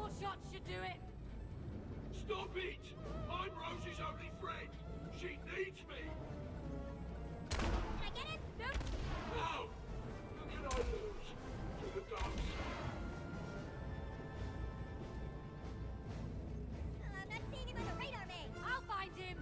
More shots should do it. Stop it! I'm Rose's only friend. She needs me. Can I get it? No. No! Who can I lose? To the dogs. I'm not seeing him on the radar, mate. I'll find him.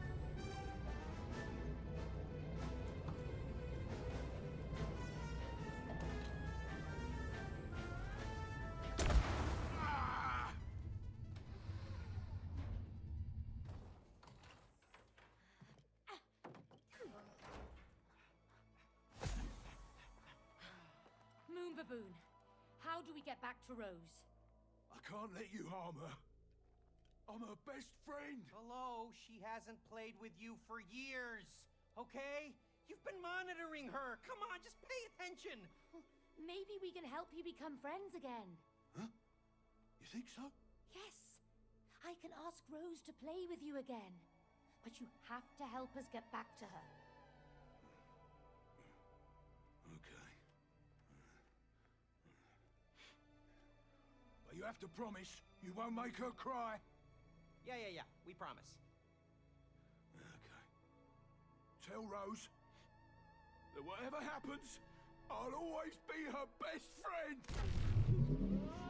Moon Baboon, how do we get back to Rose? I can't let you harm her. I'm her best friend. Hello, she hasn't played with you for years, okay? You've been monitoring her. Come on, just pay attention. Well, maybe we can help you become friends again. Huh? You think so? Yes. I can ask Rose to play with you again. But you have to help us get back to her. Okay. But you have to promise you won't make her cry. Yeah, we promise. Okay. Tell Rose that whatever happens, I'll always be her best friend!